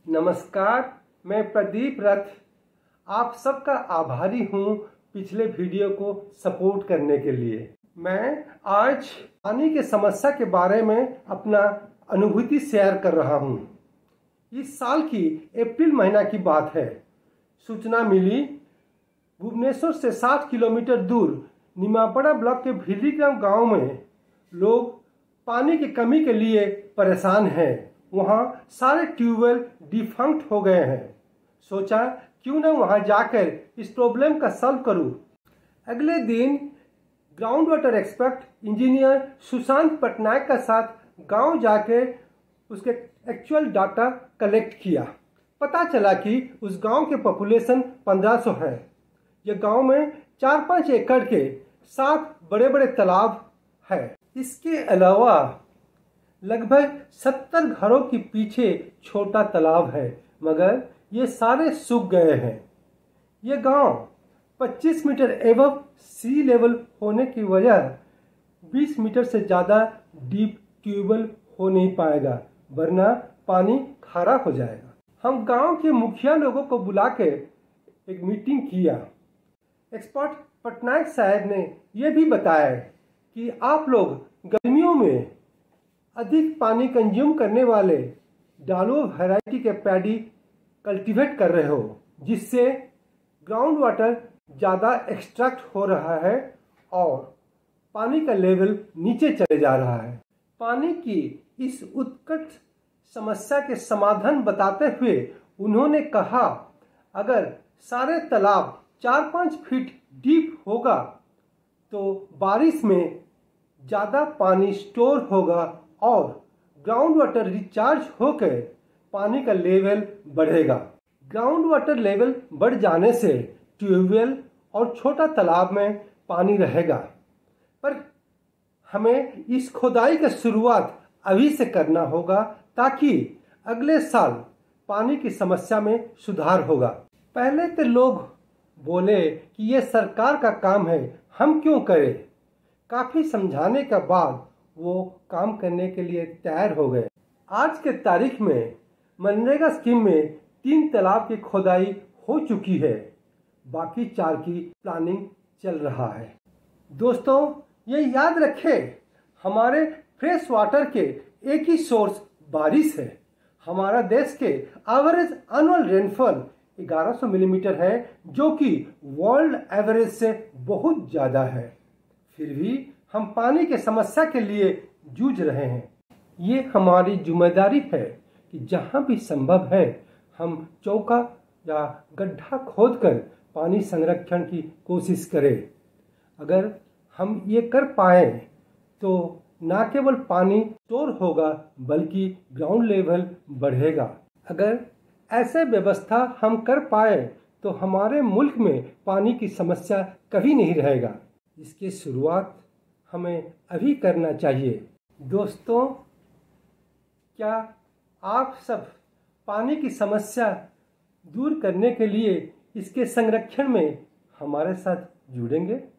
नमस्कार, मैं प्रदीप रथ आप सबका आभारी हूँ पिछले वीडियो को सपोर्ट करने के लिए। मैं आज पानी के समस्या के बारे में अपना अनुभूति शेयर कर रहा हूँ। इस साल की अप्रैल महीना की बात है। सूचना मिली भुवनेश्वर से 60 किलोमीटर दूर निमापड़ा ब्लॉक के भिल्लीग्राम गांव में लोग पानी की कमी के लिए परेशान हैं। वहाँ सारे ट्यूबवेल डिफंक्ट हो गए हैं। सोचा क्यों ना वहाँ जाकर इस प्रॉब्लम का सॉल्व करूँ। अगले दिन ground water expert engineer Sushant Patnaik का साथ गांव जाकर उसके एक्चुअल डाटा कलेक्ट किया। पता चला कि उस गांव के पॉपुलेशन 1500 है। यह गांव में 4-5 एकड़ के 7 बड़े बड़े तालाब है। इसके अलावा लगभग 70 घरों के पीछे छोटा तालाब है, मगर ये सारे सूख गए हैं। ये गांव 25 मीटर एबव सी लेवल होने की वजह 20 मीटर से ज़्यादा डीप ट्यूबवेल हो नहीं पाएगा, वरना पानी खारा हो जाएगा। हम गांव के मुखिया लोगों को बुला के एक मीटिंग किया। एक्सपर्ट पटनायक साहब ने यह भी बताया कि आप लोग गर्मियों में अधिक पानी कंज्यूम करने वाले डालो वैरायटी के पैडी कल्टीवेट कर रहे हो, जिससे ग्राउंड वाटर ज़्यादा एक्सट्रैक्ट हो रहा है और पानी का लेवल नीचे चले जा रहा है। पानी की इस उत्कट समस्या के समाधान बताते हुए उन्होंने कहा, अगर सारे तालाब 4-5 फीट डीप होगा तो बारिश में ज़्यादा पानी स्टोर होगा और ग्राउंड वाटर रिचार्ज होकर पानी का लेवल बढ़ेगा। ग्राउंड वाटर लेवल बढ़ जाने से ट्यूबवेल और छोटा तालाब में पानी रहेगा, पर हमें इस खोदाई का शुरुआत अभी से करना होगा ताकि अगले साल पानी की समस्या में सुधार होगा। पहले तो लोग बोले कि ये सरकार का काम है, हम क्यों करें। काफ़ी समझाने के बाद वो काम करने के लिए तैयार हो गए। आज के तारीख में मनरेगा स्कीम में 3 तालाब की खोदाई हो चुकी है, बाकी 4 की प्लानिंग चल रहा है। दोस्तों, ये याद रखें, हमारे फ्रेश वाटर के एक ही सोर्स बारिश है। हमारा देश के एवरेज एनुअल रेनफॉल 1100 मिलीमीटर है, जो कि वर्ल्ड एवरेज से बहुत ज़्यादा है। फिर भी हम पानी के समस्या के लिए जूझ रहे हैं। ये हमारी जिम्मेदारी है कि जहाँ भी संभव है हम चौका या गड्ढा खोदकर पानी संरक्षण की कोशिश करें। अगर हम ये कर पाए तो न केवल पानी स्टोर होगा बल्कि ग्राउंड लेवल बढ़ेगा। अगर ऐसे व्यवस्था हम कर पाए तो हमारे मुल्क में पानी की समस्या कभी नहीं रहेगा। इसकी शुरुआत हमें अभी करना चाहिए। दोस्तों, क्या आप सब पानी की समस्या दूर करने के लिए इसके संरक्षण में हमारे साथ जुड़ेंगे?